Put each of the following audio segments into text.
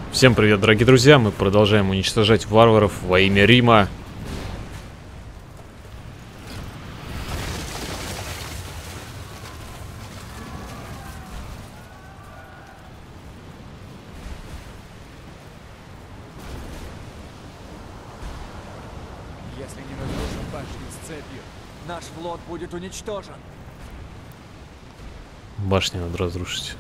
Всем привет, дорогие друзья! Мы продолжаем уничтожать варваров во имя Рима. Если не разрушим башню с цепью, наш флот будет уничтожен. Башню надо разрушить.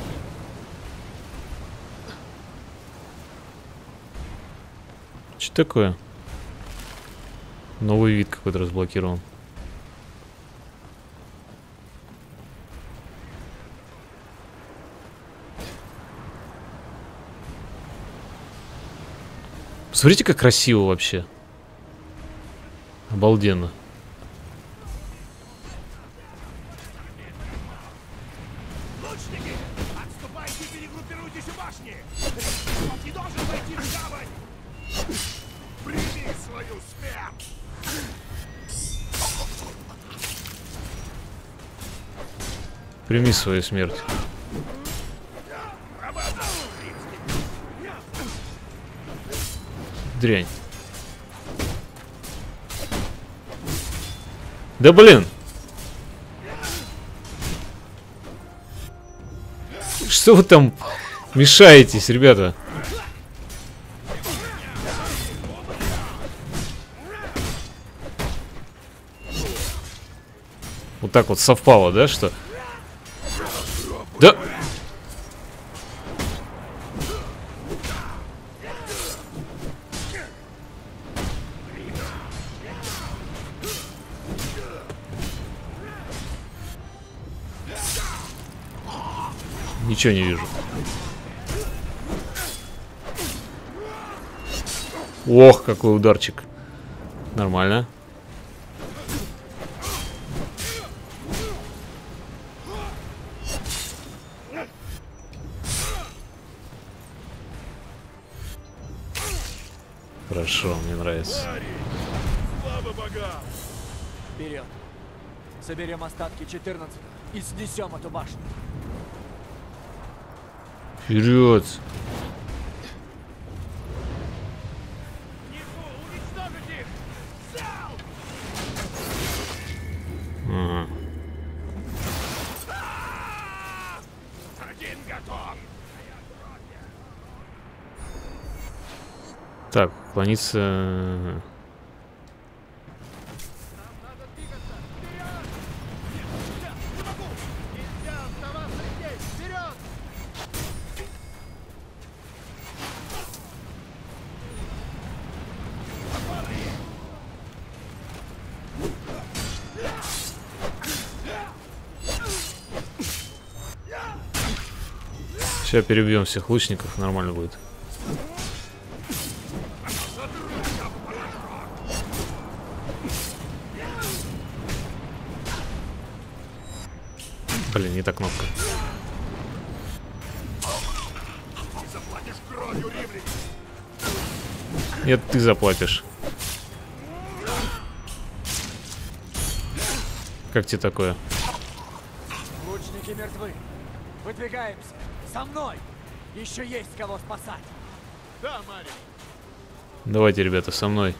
Что такое? Новый вид какой-то разблокирован. Посмотрите, как красиво вообще. Обалденно. Лучники, отступайте, перегруппируйтесь у башни! Не должен войти в гавань! Прими свою смерть! Прими свою смерть. Дрянь. Да блин! Что вы там мешаетесь, ребята? Вот так вот совпало, да, что? Да! Ничего не вижу. Ох, какой ударчик. Нормально. Хорошо, мне нравится. Слава богам! Вперед! Соберем остатки 14-го и снесем эту башню. Вперед! Уничтожить их! Взял! Ага. Один готов! Так, клониться. Сейчас перебьем всех лучников, нормально будет. Блин, не та кнопка. Ты заплатишь кровью, римляне! Нет, ты заплатишь. Как тебе такое? Лучники мертвы. Выдвигаемся. Со мной! Еще есть кого спасать. Да, Марик! Давайте, ребята, со мной.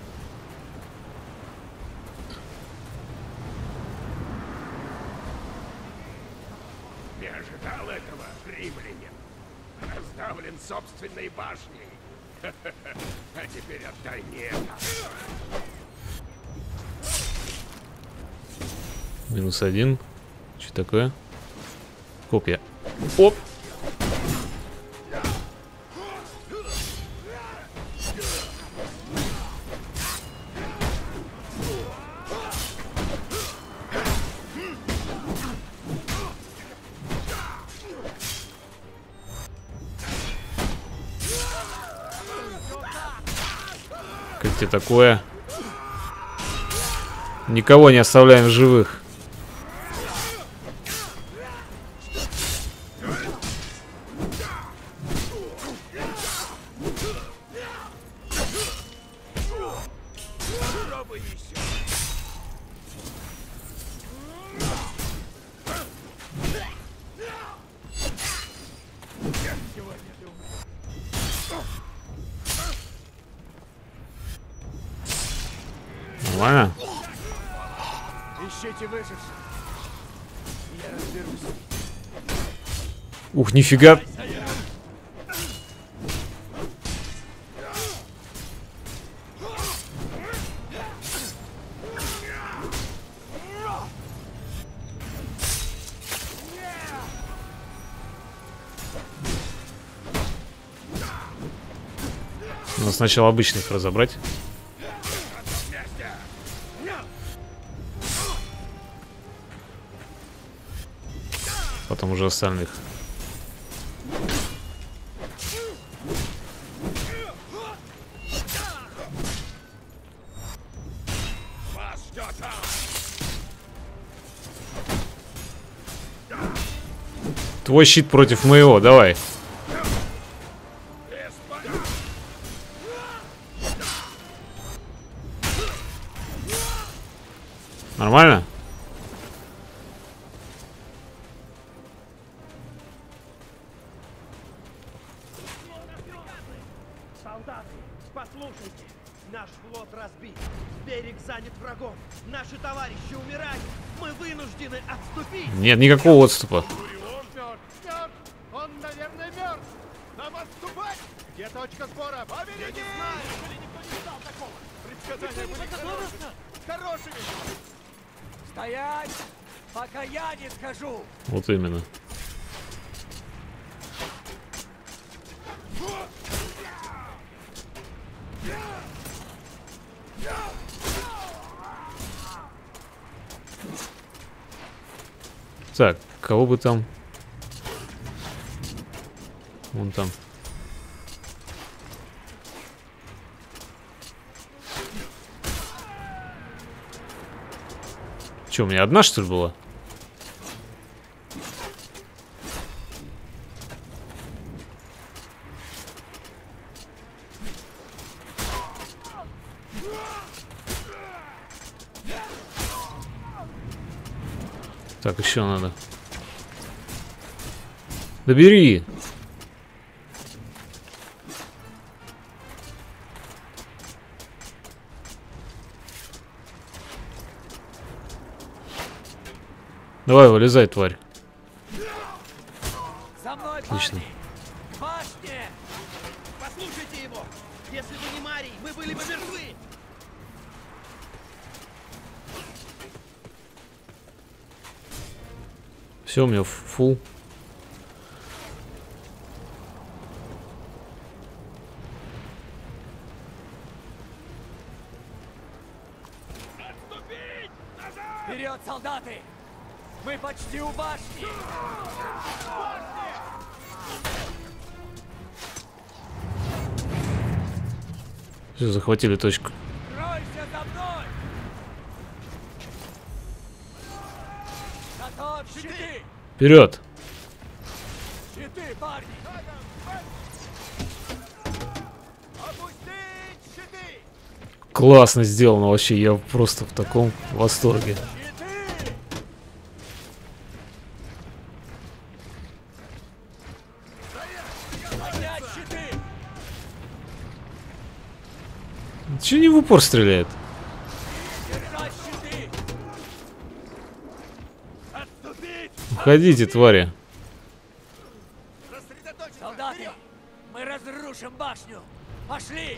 Не ожидал этого, римлянин. Раздавлен собственной башней. А теперь отдай мне это. -1. Что такое? Копья. Оп! Как тебе такое? Никого не оставляем в живых. Пробуй еще. Нормально? Ищите выживших. Я разберусь. Ух, нифига. Надо сначала обычных разобрать. Потом уже остальных. Твой щит против моего, давай. Нормально? Солдаты, послушайте. Наш флот разбит. Берег занят врагом. Наши товарищи умирают. Мы вынуждены отступить. Нет никакого отступа. Курион мертв. Он, наверное, мертв. Нам отступать? Где точка сбора? Побереги! Я не знаю, или никто не ждал такого. Предсказания были хорошими. Стоять! Пока я не скажу! Вот именно. Так, кого бы там? Вон там. Че, у меня одна, что ли, была? Так, еще надо. Добери. Давай, вылезай, тварь. За мной, Отлично. парни! К башне! Послушайте его. Если бы не Марий, мы были бы мертвы. Все, у меня фул. Вперед, солдаты! Мы почти у башни! Все, захватили точку. Кройся за мной! Готовь щиты! Вперед! Щиты, парни! Опустить щиты! Классно сделано вообще, я просто в таком восторге. Поднять щиты! Че не в упор стреляет? Держать щиты! Уходите, твари. Солдаты! Мы разрушим башню! Пошли!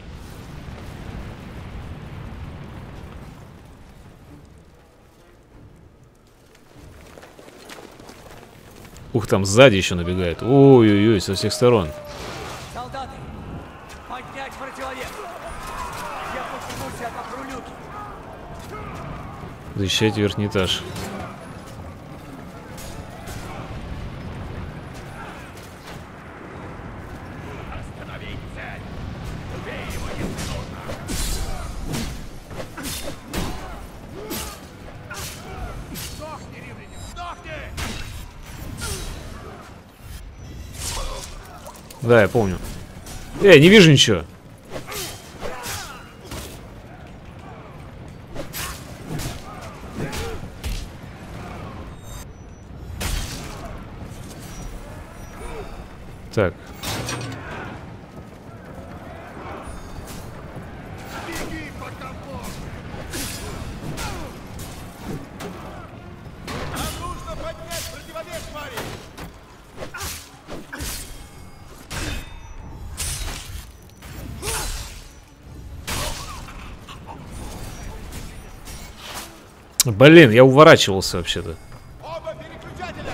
Ух, там сзади еще набегает. Ой-ой-ой, со всех сторон. Солдаты! Поднять противовес! Я поднимусь, я попру люки! Защищайте верхний этаж. Остановить цель! Убей его, если нужно! Сдохни, римлянин, сдохни! Да, я помню. Не вижу ничего. Так. Блин, я уворачивался вообще-то. Оба переключателя!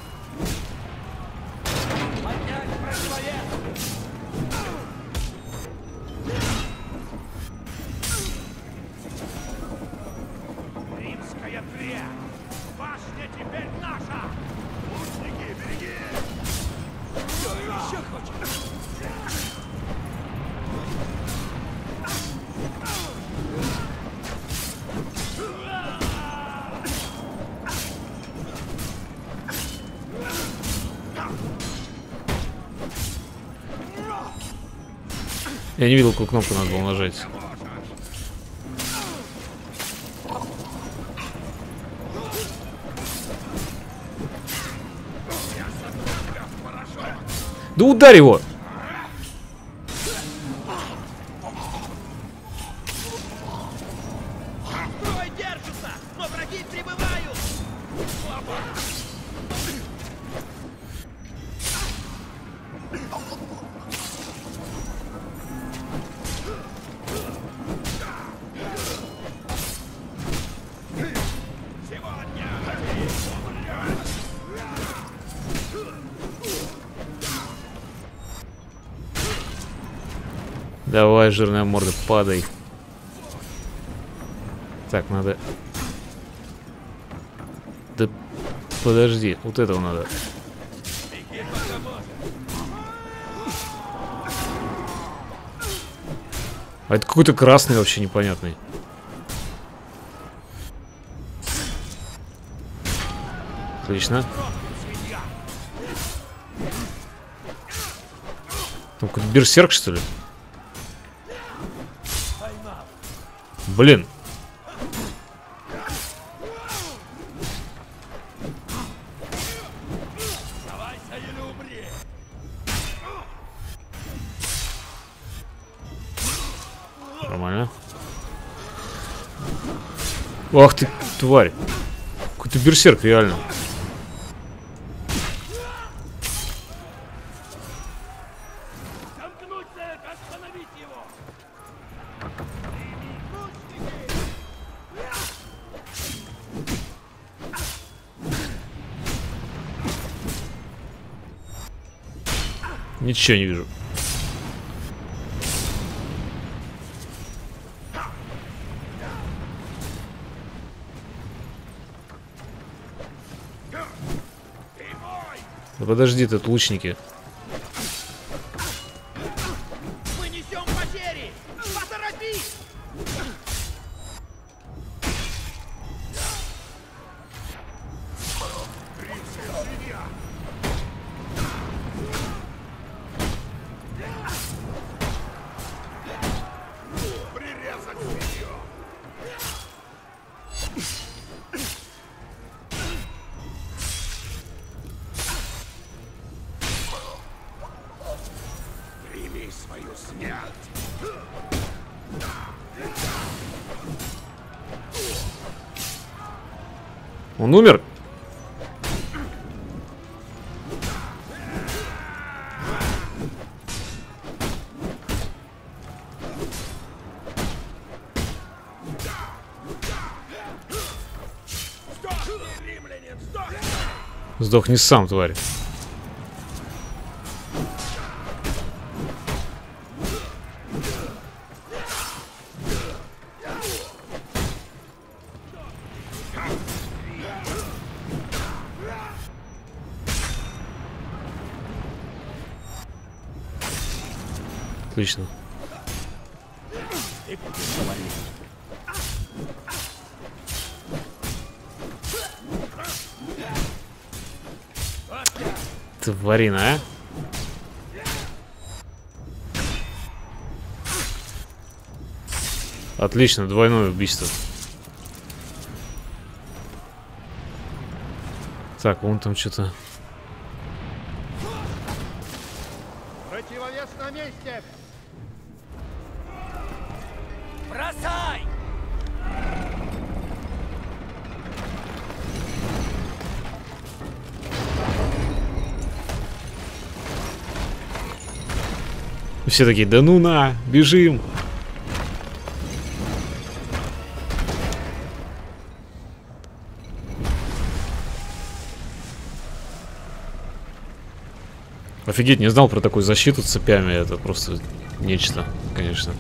Римская кря! Башня теперь наша! Лучники, береги! Что еще хочешь? Я не видел, какую кнопку надо было нажать. Да ударь его! Строй держится, но враги прибывают! Давай, жирная морда, падай. Так, надо... Да подожди, вот этого надо. А это какой-то красный вообще непонятный. Отлично. Там какой-то берсерк, что ли? Блин. Нормально. Ах ты, тварь. Какой-то берсерк, реально. Замкнуть цель, остановить его! Ничего не вижу. Да подожди, тут лучники. Мы несем потери! Поторопись! Прими свою смерть! Он умер? Римлянин, стой! Сдохни сам, тварь. Отлично. Тварина, а? Отлично, двойное убийство. Так, вон там что-то. Противовес на месте! Бросай! Все такие, да ну на, бежим. Офигеть, не знал про такую защиту цепями. Это просто нечто, конечно.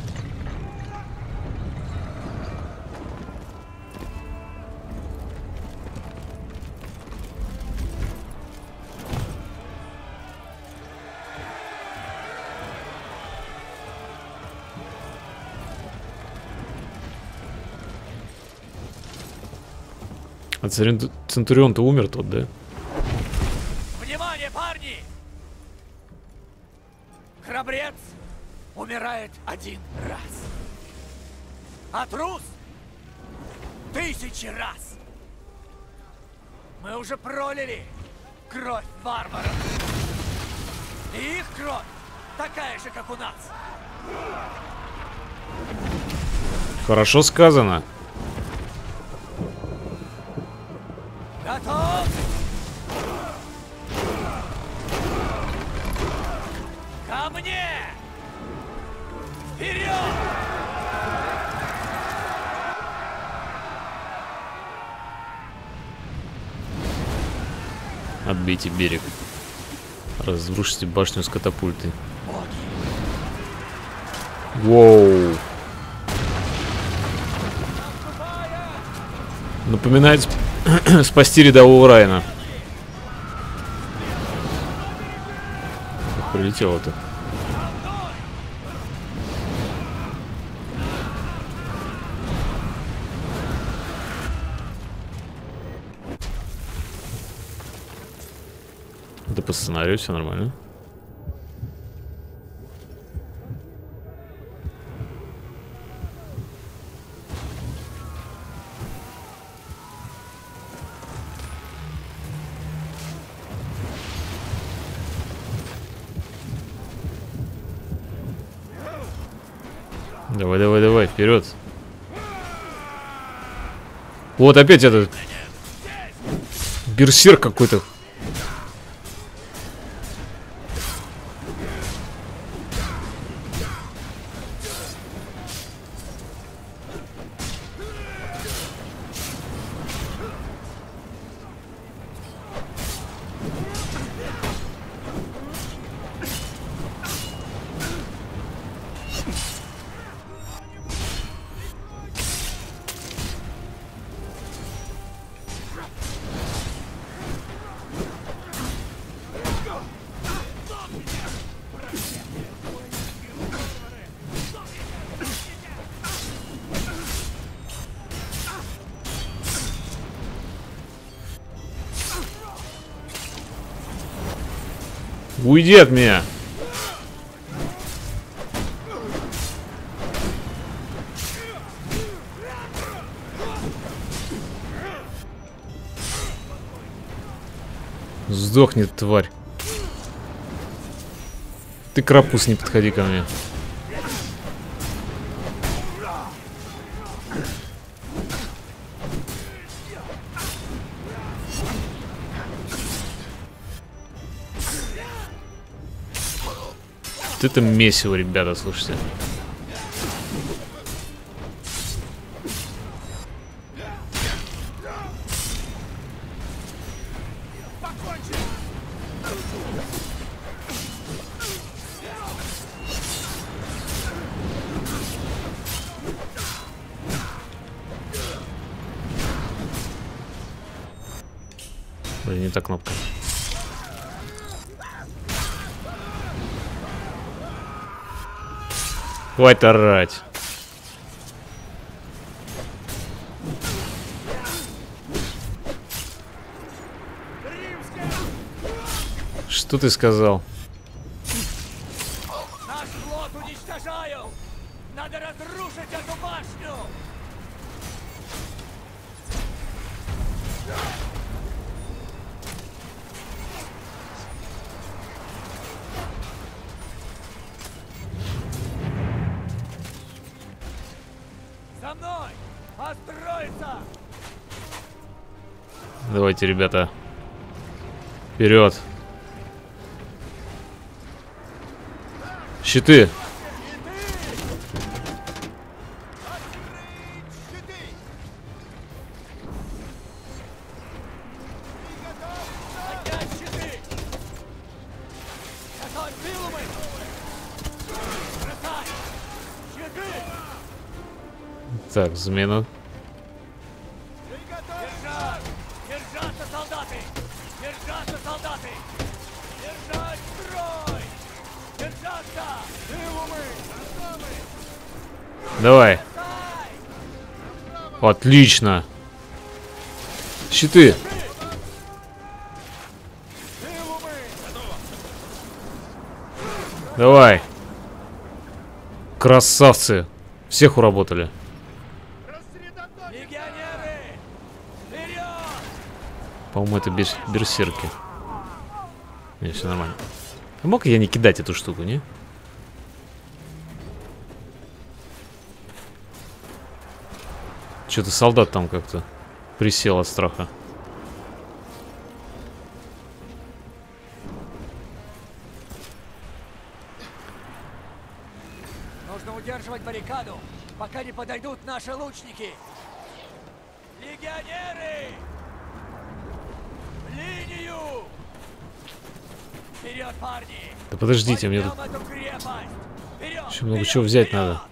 А Центурион-то умер тот, да? Внимание, парни! Храбрец умирает один раз. А трус 1000 раз. Мы уже пролили кровь варваров. И их кровь такая же, как у нас. Хорошо сказано. Готов? Ко мне! Вперед! Отбейте берег. Разрушите башню с катапультой. Воу. Напоминает спасти рядового Райана. Как прилетело-то. Да по сценарию все нормально. Давай, давай, давай, вперед. Вот опять этот берсерк какой-то. Уйди от меня. Сдохни, тварь. Ты, крапус, не подходи ко мне. Вот это месиво, ребята, слушайте. Блин, не та кнопка. Хватит орать. Что ты сказал? Наш флот уничтожаю! Надо разрушить эту башню! За мной! Построиться! Давайте, ребята. Вперед. Щиты. Поднять щиты! Так, замена. Держать! Держаться, солдаты! Держаться, солдаты! Держать строй! Держаться! Давай. Отлично. Щиты. Давай. Красавцы. Всех уработали. Легионеры! Вперед! По-моему, это берсерки. Не, все нормально. А мог я не кидать эту штуку, не? Что-то солдат там как-то присел от страха. Нужно удерживать баррикаду, пока не подойдут наши лучники. Легионеры! В линию! Вперед, парни! Да подождите, мне тут Возьмем эту крепость! Вперед! еще много Вперед! чего взять Вперед! надо.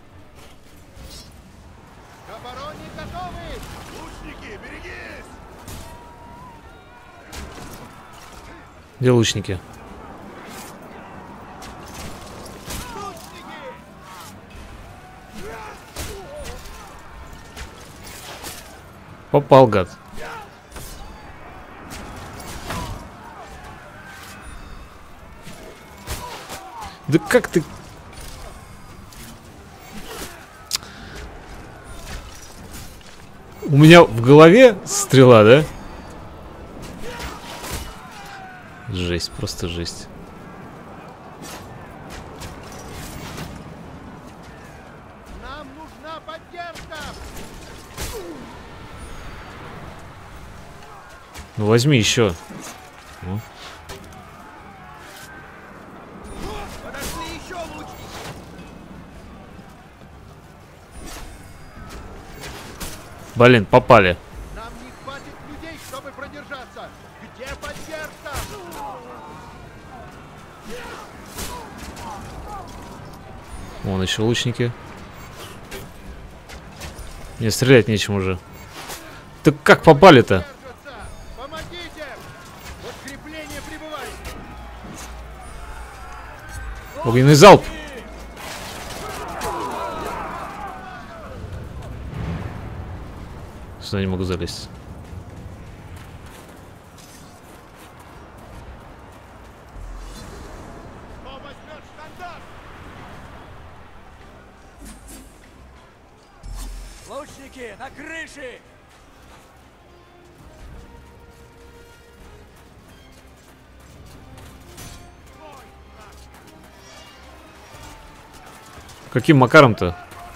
К обороне готовы! Лучники, берегись! Где лучники? Попал, гад. Да как ты... У меня в голове стрела, да? Жесть, просто жесть. Нам нужна поддержка! Ну возьми еще. Ну. Подошли еще лучники. Блин, попали. Нам не хватит людей, чтобы продержаться! Где поддержка? Вон еще лучники. Не, стрелять нечем уже. Так как попали-то? Держатся! Помогите! Подкрепление прибывает! Огненный залп. Сюда не могу залезть. Кто возьмет штандарт? Лучники, на крыше! Каким макаром-то?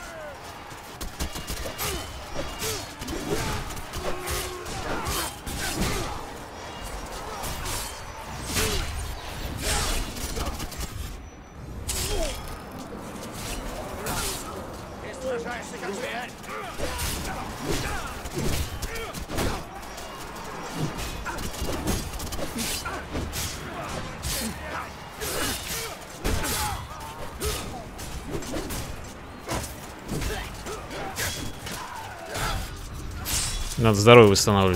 Ты сражаешься как зверь! Надо здоровье восстанавливать.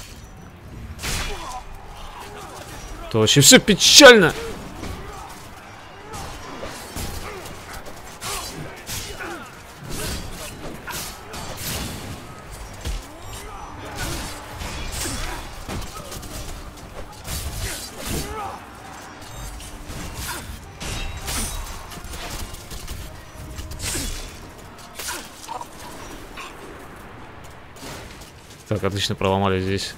То вообще все печально. Так, отлично проломали здесь.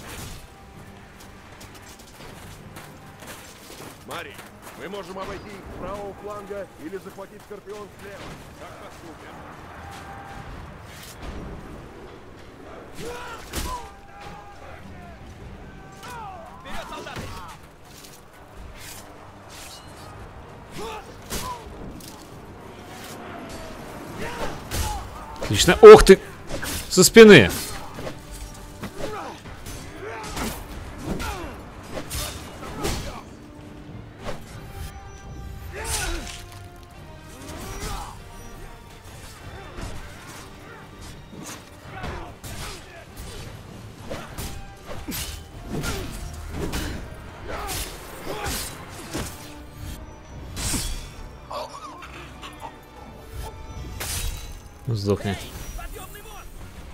Мари, мы можем обойти их с правого фланга или захватить Скорпион слева. Как поступим? Вперед, солдаты! Отлично. Ох ты! Со спины. Сдохни. Подъемный мост!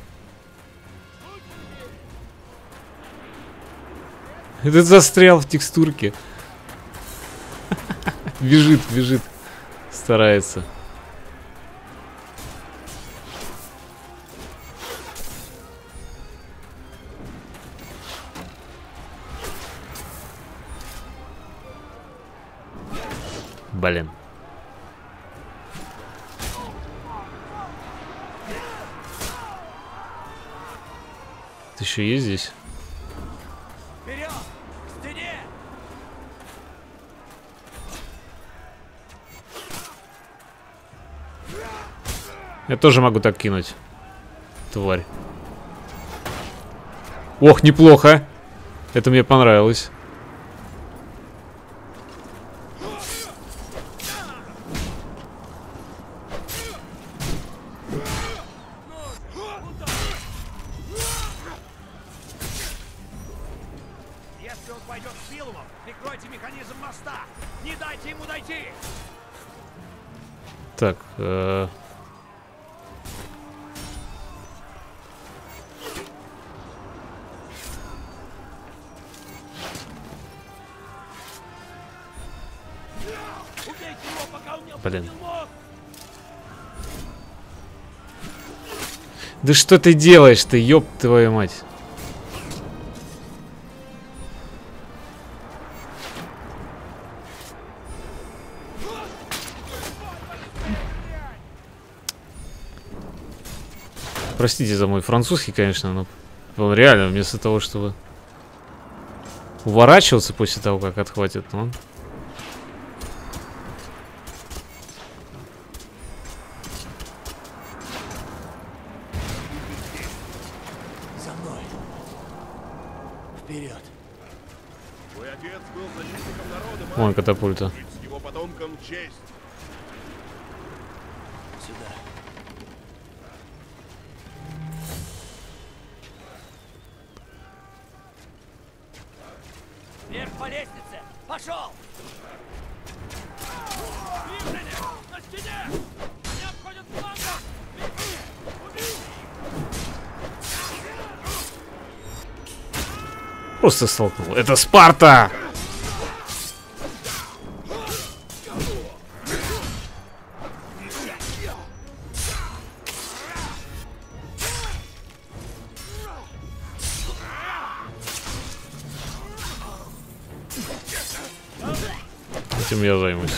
Этот застрял в текстурке. Бежит, бежит. Старается. Блин. Ты еще есть здесь? Вперед! К стене! Я тоже могу так кинуть. Тварь. Ох, неплохо. Это мне понравилось. Если он пойдет в силу, прикройте механизм моста! Не дайте ему дойти! Так, Убейте его, пока он не Блин. опустил мост! Да что ты делаешь ты, ёб твою мать. Простите за мой французский, конечно, но он реально вместо того, чтобы уворачиваться после того, как отхватит, он... За мной. Вперед. Твой отец был защитником народа, Вон мать. катапульта. И с его потомкам честь. Сюда. Вверх по лестнице! Пошел! Римляне! На стене! Не обходят флангов! Просто столкнул. Это Спарта! Этим я займусь.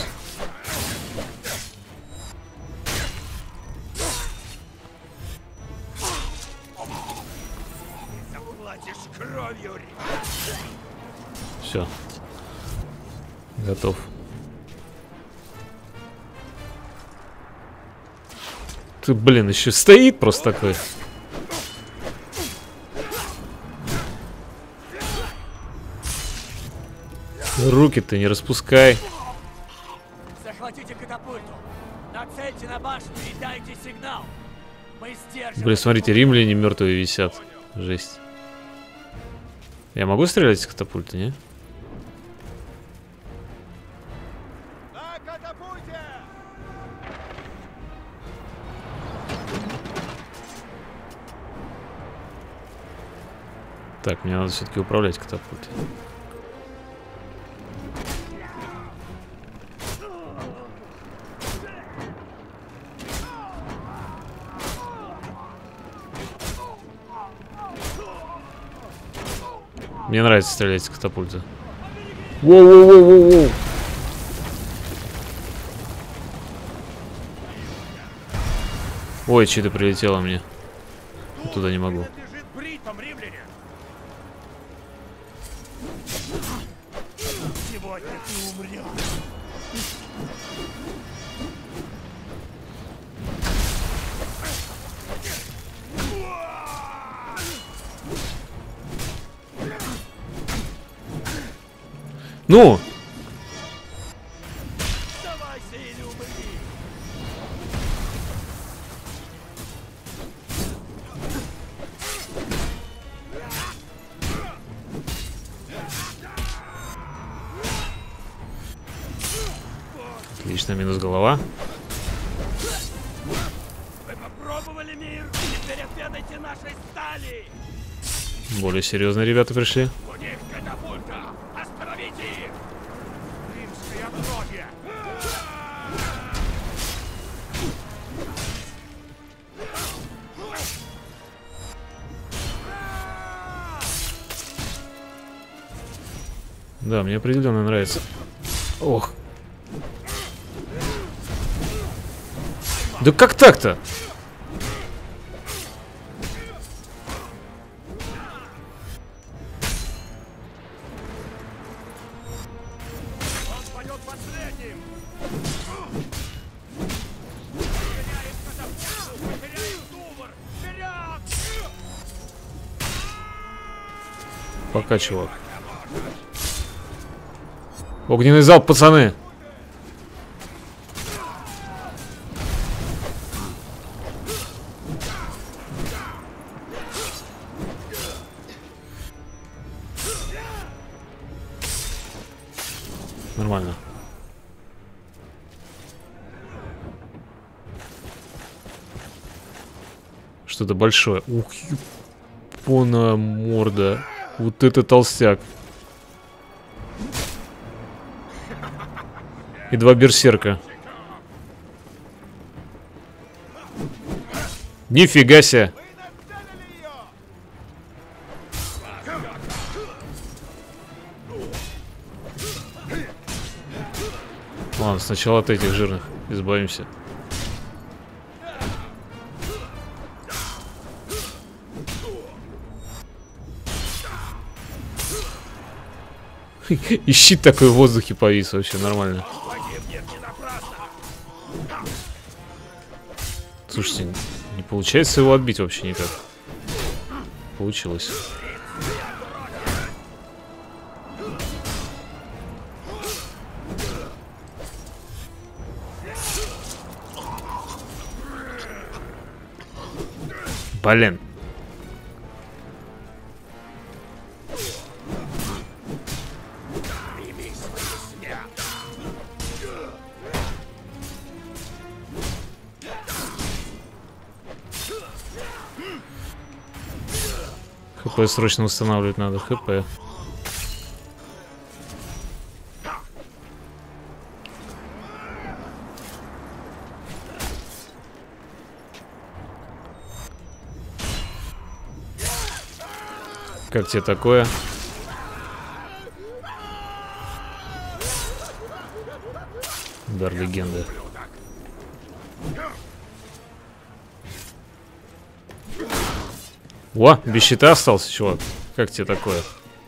Заплатишь кровью! Все. Готов. Ты, блин, еще стоит просто такой. Руки ты не распускай. Захватите катапульту. Нацельте на башню и дайте сигнал. Мы сдержим. Блин, смотрите, римляне мертвые висят. Жесть. Я могу стрелять из катапульты, не? На катапульте! Так, мне надо все-таки управлять катапультой. Мне нравится стрелять с катапульты. Воу-воу-воу-воу-воу! Ой, что-то прилетело мне. Я туда не могу. Принадлежит бритам, римляне! Сегодня ты умрешь! Ну! Сдавайся или умри! Отлично, минус голова. Вы попробуйте! завоевывали мир, теперь отведайте нашей стали! Более серьезные ребята пришли. У них катапульта! Остановите их! Римское отродье! Да, мне определенно нравится. Ох. Да как так-то? Он пойдет последним! Потеряем катапульту! Потеряем Дувр! Вперед! Пока, чувак. Огненный залп, пацаны. Нормально. Что-то большое. Ух, юпона морда. Вот это толстяк. И 2 берсерка. Нифига себе. Ладно, сначала от этих жирных избавимся. И щит такой в воздухе повис, вообще нормально. Слушайте, не получается его отбить вообще никак. Получилось. Блин. ХП срочно устанавливать надо. ХП. Как тебе такое? Дар легенды. О, без щита остался, чувак. Как тебе такое?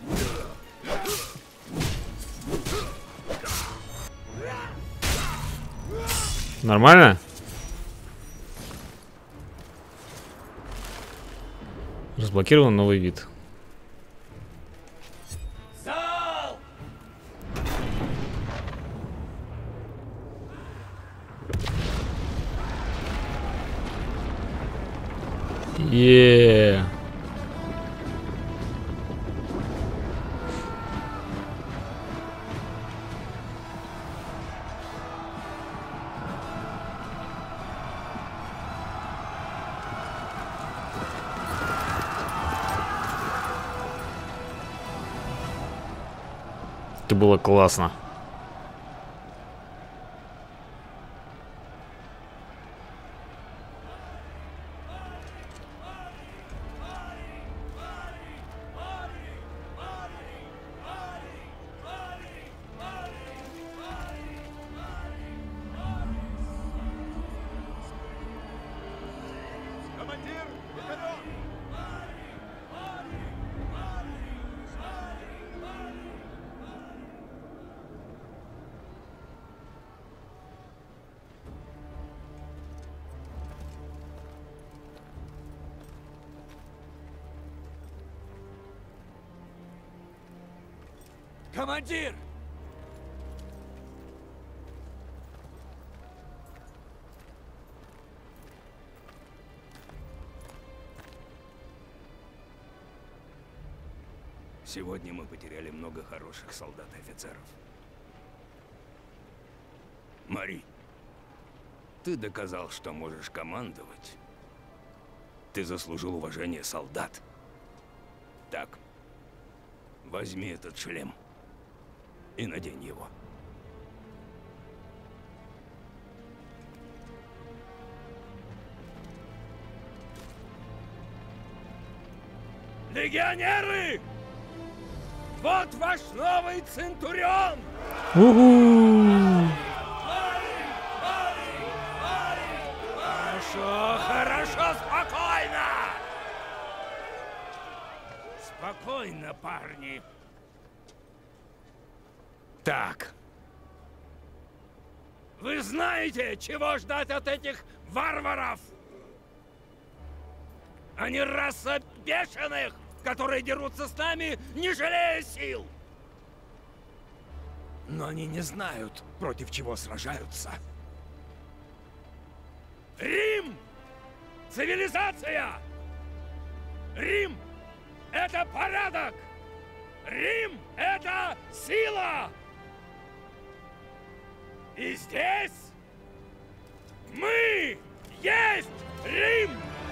Нормально? Разблокирован новый вид. Зал! Еее. Это было классно. Командир, вперед! Командир! Сегодня мы потеряли много хороших солдат и офицеров. Мари, ты доказал, что можешь командовать. Ты заслужил уважение солдат. Так, возьми этот шлем и надень его. Легионеры! Вот ваш новый Центурион! Угу. Хорошо, хорошо, спокойно! Спокойно, парни. Так. Вы знаете, чего ждать от этих варваров? Они раса бешеных, которые дерутся с нами, не жалея сил. Но они не знают, против чего сражаются. Рим! Цивилизация! Рим! Это порядок! Рим — это сила! И здесь мы есть Рим!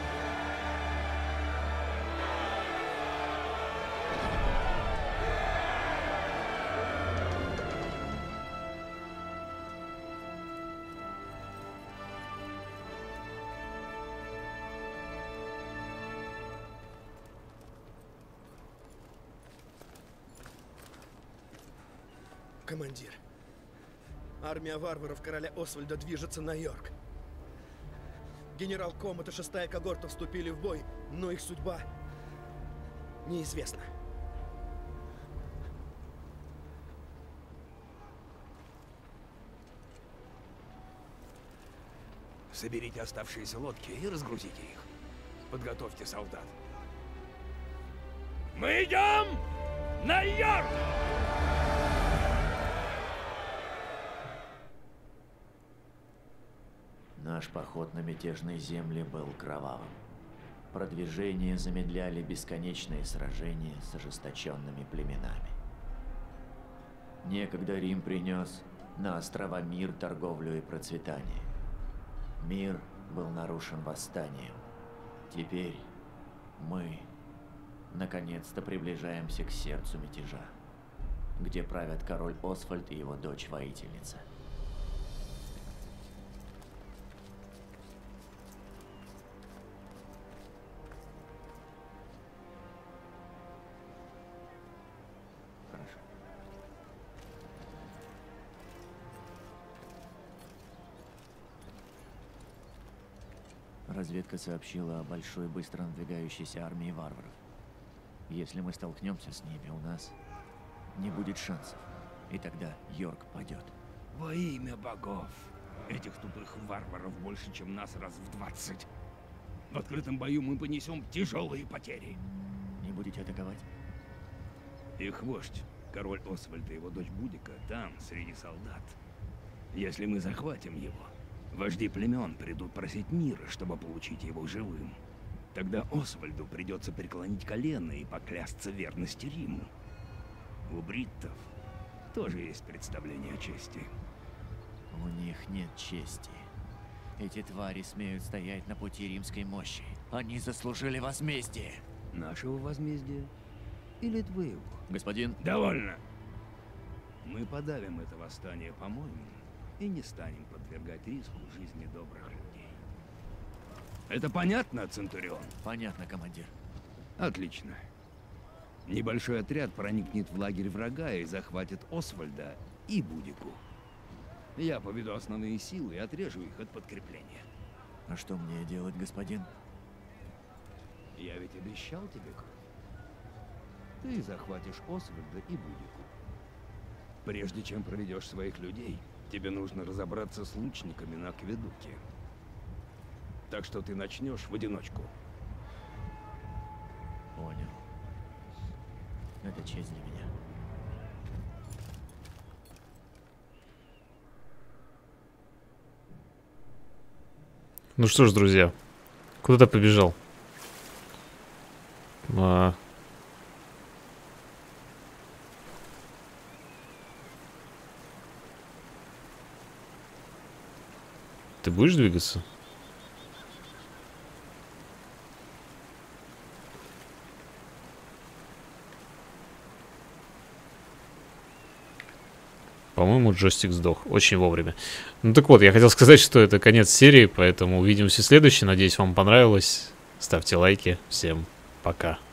Командир, армия варваров короля Освальда движется на Йорк. Генерал Комат и 6-я когорта вступили в бой, но их судьба неизвестна. Соберите оставшиеся лодки и разгрузите их. Подготовьте солдат. Мы идем на Йорк! Наш поход на мятежные земли был кровавым. Продвижение замедляли бесконечные сражения с ожесточенными племенами. Некогда Рим принес на острова мир, торговлю и процветание. Мир был нарушен восстанием. Теперь мы наконец-то приближаемся к сердцу мятежа, где правят король Освальд и его дочь-воительница. Разведка сообщила о большой, быстро надвигающейся армии варваров. Если мы столкнемся с ними, у нас не будет шансов. И тогда Йорк падет. Во имя богов! Этих тупых варваров больше, чем нас раз в 20. В открытом бою мы понесем тяжелые потери. Не будете атаковать? Их вождь, король Освальд и его дочь Будика, там, среди солдат. Если мы захватим его, вожди племен придут просить мира, чтобы получить его живым. Тогда Освальду придется преклонить колено и поклясться верности Риму. У бриттов тоже есть представление о чести. У них нет чести. Эти твари смеют стоять на пути римской мощи. Они заслужили возмездие. Нашего возмездия или твоего? Господин... Довольно! Мы подавим это восстание, по-моему, и не станем подвергать риску жизни добрых людей. Это понятно, Центурион? Понятно, командир. Отлично. Небольшой отряд проникнет в лагерь врага и захватит Освальда и Будику. Я поведу основные силы и отрежу их от подкрепления. А что мне делать, господин? Я ведь обещал тебе кровь. Ты захватишь Освальда и Будику. Прежде чем проведешь своих людей, тебе нужно разобраться с лучниками на акведуке. Так что ты начнешь в одиночку. Понял. Это честь для меня. Ну что ж, друзья, куда ты побежал? Ты будешь двигаться? По-моему, джойстик сдох. Очень вовремя. Ну так вот, я хотел сказать, что это конец серии, поэтому увидимся в следующей. Надеюсь, вам понравилось. Ставьте лайки. Всем пока.